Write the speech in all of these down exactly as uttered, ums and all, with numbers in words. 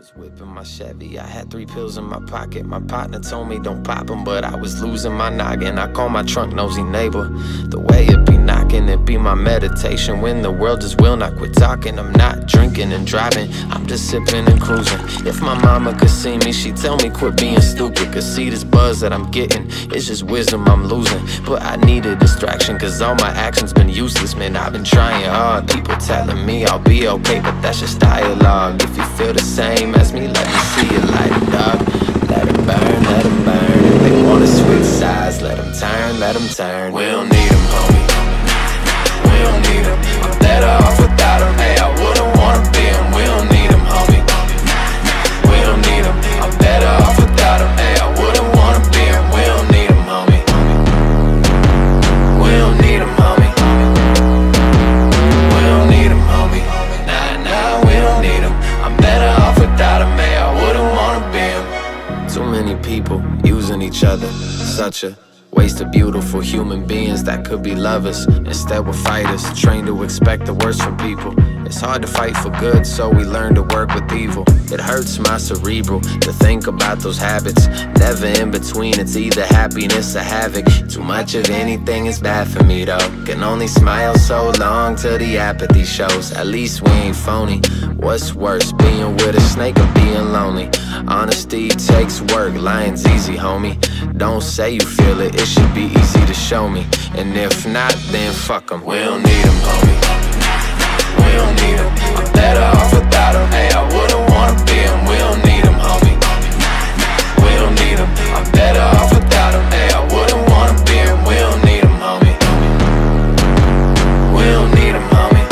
was whipping my Chevy, I had three pills in my pocket. My partner told me don't pop them, but I was losing my noggin. I call my trunk nosy neighbor. The way it be knocking, it be my meditation. When the world just will not quit talking, I'm not drinking and driving, I'm just sipping and cruising. If my mama could see me, she'd tell me quit being stupid. Cause see this buzz that I'm getting, it's just wisdom I'm losing. But I need a distraction, cause all my actions been useless. Man, I've been trying hard, people telling me I'll be okay, but that's just dialogue. If you feel the same as me, let me see you light it up. Let it burn, let it burn. If they wanna switch sides, let them turn, let them turn. We don't need them, homie. We don't need them. I'm better off without them. Hey, I wouldn't wanna be them. We don't need them, homie. We don't need them. I'm better off without them. Hey, I wouldn't wanna be them. We don't need them, homie. We don't need them, homie. We don't need them, homie. Nah, nah, we don't need them. I'm better off without them. Hey, I wouldn't wanna be them. Too many people using each other, such a waste of beautiful human beings that could be lovers. Instead we're fighters, trained to expect the worst from people. It's hard to fight for good, so we learn to work with evil. It hurts my cerebral to think about those habits. Never in between, it's either happiness or havoc. Too much of anything is bad for me though. Can only smile so long till the apathy shows. At least we ain't phony. What's worse, being with a snake or being lonely? Honesty takes work, lying's easy, homie. Don't say you feel it, it should be easy to show me. And if not, then fuck 'em. We don't need 'em, homie. We don't need 'em. I'm better off without 'em. Hey, I wouldn't wanna be 'em. We don't need 'em, homie. We don't need 'em. I'm better off without 'em. Hey, I wouldn't wanna be 'em. We don't need 'em, homie. We don't need 'em, homie.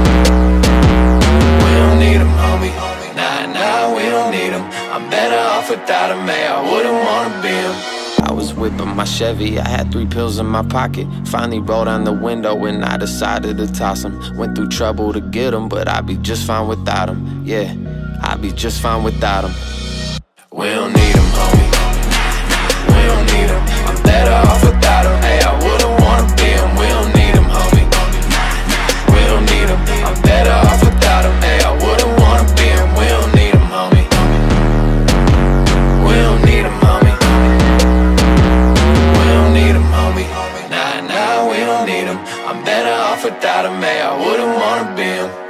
We don't need 'em, homie. Nah, nah, we don't need 'em. I'm better off without 'em. Hey, I wouldn't wanna be 'em. I was whipping my Chevy, I had three pills in my pocket. Finally rolled down the window and I decided to toss them. Went through trouble to get them, but I'd be just fine without them. Yeah, I'd be just fine without them. We don't need them, homie. We don't need them. I'm better off without them. Hey, I wouldn't wanna be them. We don't need them, homie. We don't need them. I'm better off without them. Hey, I wouldn't wanna be them. We don't need them, homie. We don't need them, homie. Nah, nah, we don't need 'em. I'm better off without 'em. Hey, I wouldn't wanna be 'em.